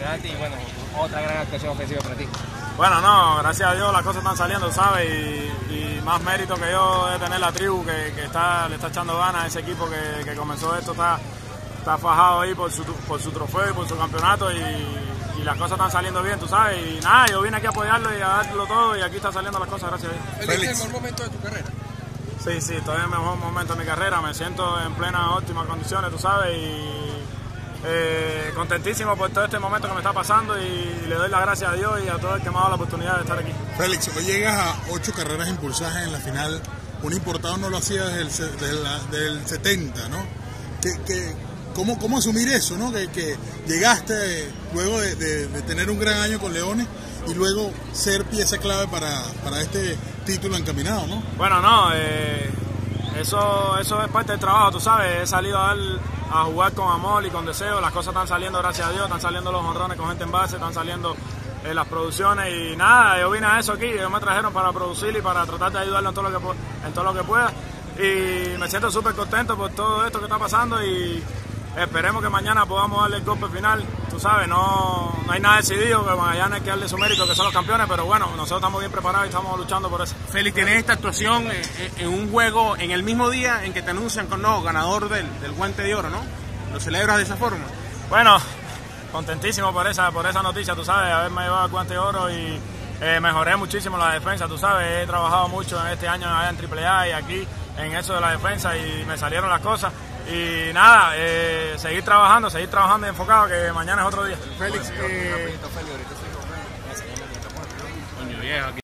campeonato y bueno, otra gran actuación ofensiva para ti. Bueno, no, gracias a Dios las cosas están saliendo, ¿sabes? Y más mérito que yo de tener la tribu que le está echando ganas a ese equipo que comenzó esto, está fajado ahí por su trofeo y por su campeonato y las cosas están saliendo bien, tú sabes. Y nada, yo vine aquí a apoyarlo y a darlo todo y aquí están saliendo las cosas, gracias a Dios. ¿Félix, es el mejor momento de tu carrera? Sí, estoy en el mejor momento de mi carrera, me siento en plenas óptimas condiciones, tú sabes, y contentísimo por todo este momento que me está pasando y le doy las gracias a Dios y a todo el que me ha dado la oportunidad de estar aquí. Félix, hoy llegas a 8 carreras impulsadas en la final, un importado no lo hacía desde el 70, ¿no? ¿Cómo asumir eso, ¿no? Que llegaste luego de tener un gran año con Leones y luego ser pieza clave para este título encaminado, ¿no? Bueno, no, eso es parte del trabajo, tú sabes, he salido a jugar con amor y con deseo, las cosas están saliendo, gracias a Dios, están saliendo los honrones con gente en base, están saliendo las producciones y nada, yo vine a eso aquí, ellos me trajeron para producir y para tratar de ayudarlo en todo lo que pueda y me siento súper contento por todo esto que está pasando y esperemos que mañana podamos darle el golpe final, tú sabes, no hay nada decidido, que mañana hay que darle su mérito, que son los campeones, pero bueno, nosotros estamos bien preparados y estamos luchando por eso. Félix, tienes esta actuación en un juego en el mismo día en que te anuncian como ganador del Guante de Oro, ¿no? ¿Lo celebras de esa forma? Bueno, contentísimo por esa noticia, tú sabes, haberme llevado el Guante de Oro y mejoré muchísimo la defensa, tú sabes, he trabajado mucho en este año allá en AAA y aquí en eso de la defensa y me salieron las cosas. Y nada, seguir trabajando y enfocado, que mañana es otro día. Félix, Coño, viejo, aquí